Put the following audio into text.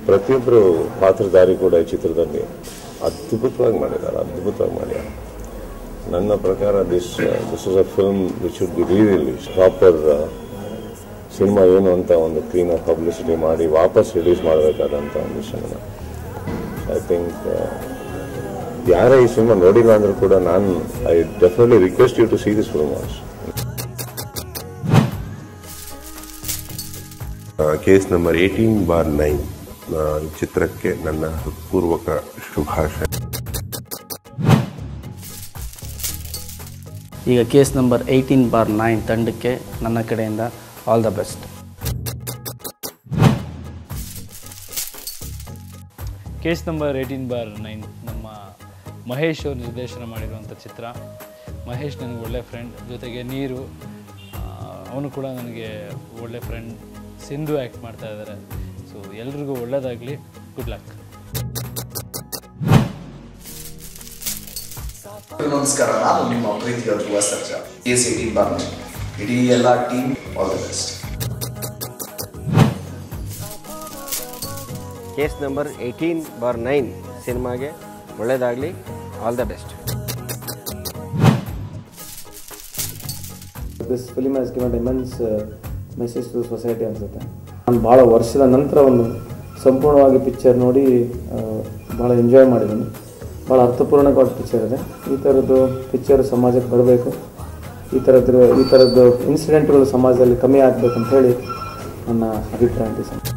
ಪ್ರತಿಯೊಬ್ಬರು ಪಾತ್ರಧಾರಿ ಕೂಡ ಈ ಚಿತ್ರದಲ್ಲಿ ಅದ್ಭುತವಾಗಿ ಮಾಡಿದ್ದಾರೆ. ನನ್ನ ಪ್ರಕಾರ this is a film which should be re-release. Proper cinema ಏನು ಅಂತ ಒಂದು ಕ್ಲೀನಾಗಿ ಪಬ್ಲಿಸಿಟಿ ಮಾಡಿ ವಾಪಸ್ ರಿಲೀಸ್ ಮಾಡಬೇಕಾದಂಥ ಒಂದು ಸಿನಿಮಾ. ಐ ಥಿಂಕ್ ಯಾರೇ ಈ ಸಿನಿಮಾ ನೋಡಿಲ್ಲ ಅಂದರೂ ಕೂಡ I definitely request you to see this film also. Case number 18/9 ಚಿತ್ರಕ್ಕೆ ನನ್ನ ಹೃತ್ಪೂರ್ವಕ ಶುಭಾಶಯ. ಈಗ ಕೇಸ್ ನಂಬರ್ 18/9 ತಂಡಕ್ಕೆ ನನ್ನ ಕಡೆಯಿಂದ all the best. Case number 18/9 ನಮ್ಮ ಮಹೇಶ್ ಅವರು ನಿರ್ದೇಶನ ಮಾಡಿರುವಂಥ ಚಿತ್ರ. ಮಹೇಶ್ ನನಗೆ ಒಳ್ಳೆ ಫ್ರೆಂಡ್, ಜೊತೆಗೆ ನೀರು ಅವನು ಕೂಡ ನನಗೆ ಒಳ್ಳೆ ಫ್ರೆಂಡ್. ಸಿಂಧು ಆ್ಯಕ್ಟ್ ಮಾಡ್ತಾ ಇದ್ದಾರೆ. ಸೊ ಎಲ್ರಿಗೂ ಒಳ್ಳೆಯದಾಗಲಿ, ಗುಡ್ ಲಕ್. ನಮಸ್ಕಾರ, ನಾನು ನಿಮ್ಮ ಪ್ರೀತಿಯ ಧ್ರುವ ಸರ್ಜಾ. ಕೇಸ್ 18/9 ಇಡೀ ಎಲ್ಲ team all the best. Case number 18/9 ಸಿನಿಮಾಗೆ ಒಳ್ಳೆಯದಾಗಲಿ, all the best. This film has given immense message to society ಅನಿಸುತ್ತೆ. ನಾನು ಭಾಳ ವರ್ಷದ ನಂತರ ಒಂದು ಸಂಪೂರ್ಣವಾಗಿ ಪಿಕ್ಚರ್ ನೋಡಿ ಭಾಳ ಎಂಜಾಯ್ ಮಾಡಿದ್ದೀನಿ. ಭಾಳ ಅರ್ಥಪೂರ್ಣವಾದ ಪಿಕ್ಚರ್ ಇದೆ. ಈ ಥರದ್ದು ಪಿಕ್ಚರ್ ಸಮಾಜಕ್ಕೆ ಬರಬೇಕು. ಈ ಥರದ್ದು ಇನ್ಸಿಡೆಂಟ್ಗಳು ಸಮಾಜದಲ್ಲಿ ಕಮ್ಮಿ ಆಗಬೇಕಂತ ಹೇಳಿ ನನ್ನ ಅಭಿಪ್ರಾಯ ಇದೆ ಸರ್.